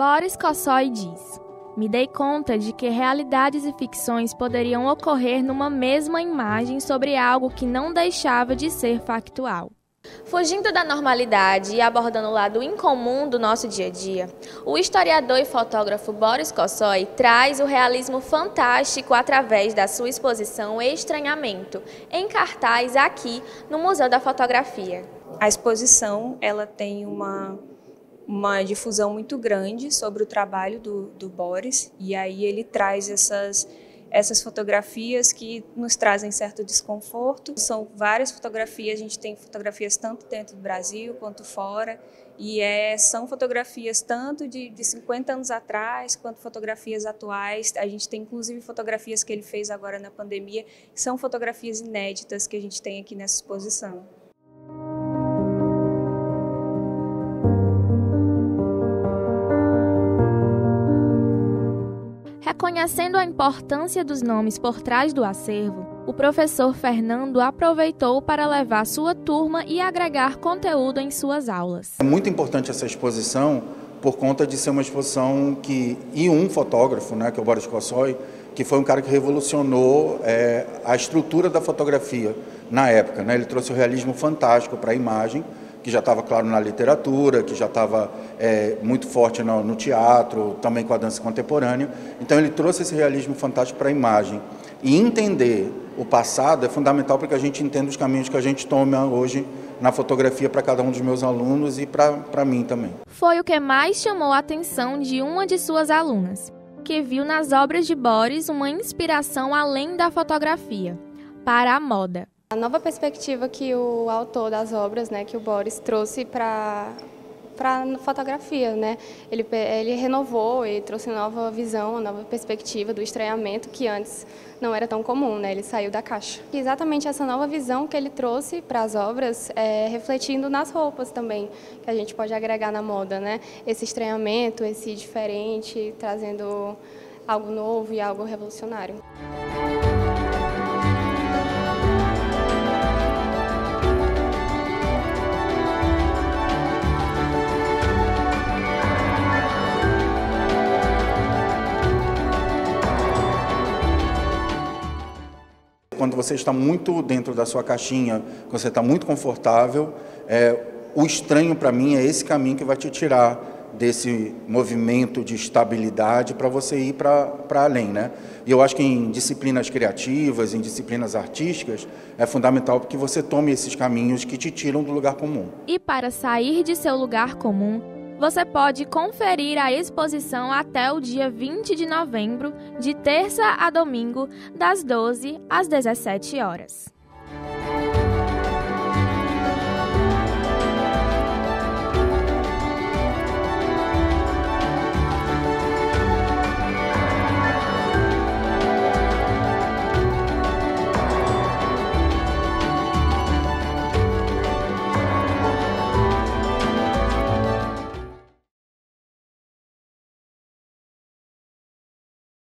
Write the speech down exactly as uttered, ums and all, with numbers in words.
Boris Kosoy diz: me dei conta de que realidades e ficções poderiam ocorrer numa mesma imagem sobre algo que não deixava de ser factual. Fugindo da normalidade e abordando o lado incomum do nosso dia a dia, o historiador e fotógrafo Boris Kosoy traz o realismo fantástico através da sua exposição Estranhamento, em cartaz aqui no Museu da Fotografia. A exposição ela tem uma, uma difusão muito grande sobre o trabalho do, do Boris, e aí ele traz essas Essas fotografias que nos trazem certo desconforto. São várias fotografias, a gente tem fotografias tanto dentro do Brasil quanto fora, e é, são fotografias tanto de, de cinquenta anos atrás quanto fotografias atuais. A gente tem inclusive fotografias que ele fez agora na pandemia, que são fotografias inéditas que a gente tem aqui nessa exposição. Reconhecendo a importância dos nomes por trás do acervo, o professor Fernando aproveitou para levar sua turma e agregar conteúdo em suas aulas. É muito importante essa exposição por conta de ser uma exposição que... E um fotógrafo, né, que é o Boris Kosoy, que foi um cara que revolucionou é, a estrutura da fotografia na época, né? Ele trouxe o realismo fantástico para a imagem, que já estava claro na literatura, que já estava é, muito forte no, no teatro, também com a dança contemporânea. Então ele trouxe esse realismo fantástico para a imagem. E entender o passado é fundamental para que a gente entenda os caminhos que a gente toma hoje na fotografia para cada um dos meus alunos e para mim também. Foi o que mais chamou a atenção de uma de suas alunas, que viu nas obras de Boris uma inspiração além da fotografia, para a moda. A nova perspectiva que o autor das obras, né, que o Boris trouxe para para fotografia, né? Ele, ele renovou e trouxe uma nova visão, uma nova perspectiva do estranhamento que antes não era tão comum, né? Ele saiu da caixa. E exatamente essa nova visão que ele trouxe para as obras, é, refletindo nas roupas também, que a gente pode agregar na moda, né? Esse estranhamento, esse diferente, trazendo algo novo e algo revolucionário. Quando você está muito dentro da sua caixinha, quando você está muito confortável, é, o estranho para mim é esse caminho que vai te tirar desse movimento de estabilidade para você ir para além, né? E eu acho que em disciplinas criativas, em disciplinas artísticas, é fundamental que você tome esses caminhos que te tiram do lugar comum. E para sair de seu lugar comum, você pode conferir a exposição até o dia vinte de novembro, de terça a domingo, das doze às dezessete horas.